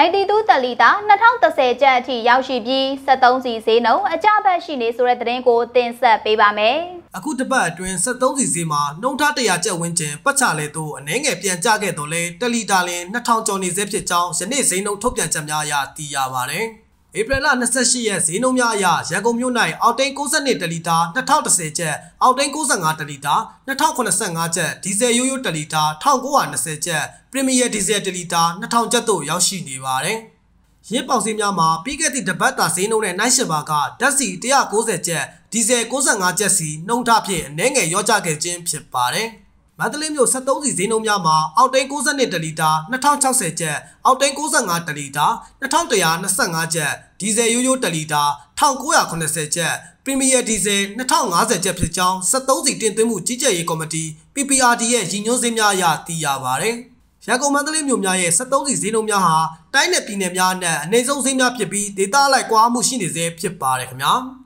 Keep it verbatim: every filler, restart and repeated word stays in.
ninety two တလီတာ၂၀၁၀ကျပ်အထိရောက်ရှိပြီးစက်သုံးစီဈေးနှုန်းအကျဘက်ရှိနေဆိုတဲ့သတင်းကိုတင်ဆက်ပေးပါမယ်။အခုတစ်ပတ်အတွင်းစက်သုံးစီဈေးမှာနှုန်းထားတရာကျပ်ဝန်းကျင်ပတ်ချလဲသို့အနည်းငယ်ပြန်ကျခဲ့တော့လဲတလီတာလင်၂ထောင်ကျော်နေစေဖြစ်ကြောင်းယနေ့ဈေးနှုန်းထုတ်ပြန်ချက်များအရသိရပါတယ်။ဧပြီလ၂၈ရက်ဈေးနှုန်းများအရရန်ကုန်မြို့၌အောက်တိန်း၉၂တလီတာ၂၀၁၀ကျပ်အောက်တိန်း၉၅တလီတာ၂၀၇၅ကျပ်ဒီဇယ်ရိုးရိုးတလီတာ၁၉၂၀ကျပ်ပရီမီယာဒီဇယ်တလီတာ၂ထောင်ကျပ်သို့ရောက်ရှိနေပါတယ်။ရင်းပေါင်စည်းများမှာပြီးခဲ့သည့်တပတ်တာဈေးနှုန်းနဲ့နှိုင်းယှဉ်ပါကဓာတ်ဆီ၁၉၀ကျပ်ဒီဇယ်၉၅ကျပ်စီနှုန်းထားဖြင့်အနည်းငယ်ရော့ကျခဲ့ခြင်းဖြစ်ပါတယ်။မန္တလေးမြို့စက်သုံးစီဈေးနှုန်းများမှာအောက်တိန်း၉၂တလီတာ၂၀၆၀ကျပ်အောက်တိန်း၉၅တလီတာ၂၁၂၅ကျပ်ဒီဇယ်ရိုးရိုးတလီတာ၁၉၇၀ကျပ်ပရီမီယာဒီဇယ်၂၀၅၀ကျပ်ဖြစ်ကြောင်းစက်သုံးစီတင်သွင်းမှုကြီးကြပ်ရေးကော်မတီ P P R D ရဲ့ရည်ညွှန်းဈေးများအရသိရပါတယ်။ရန်ကုန်မန္တလေးမြို့များရဲ့စက်သုံးစီဈေးနှုန်းများဟာတိုင်းနယ်ပြည်နယ်များနဲ့အနည်းဆုံးဈေးများဖြစ်ပြီးဒေသအလိုက်ကွာမှုရှိနေစေဖြစ်ပါတယ်ခင်ဗျာ။